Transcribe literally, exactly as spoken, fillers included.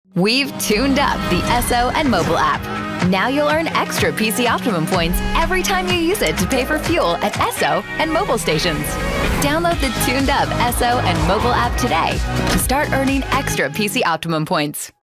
We've tuned up the Esso and Mobil app. Now you'll earn extra P C Optimum points every time you use it to pay for fuel at Esso and Mobil stations. Download the tuned up Esso and Mobil app today to start earning extra P C Optimum points.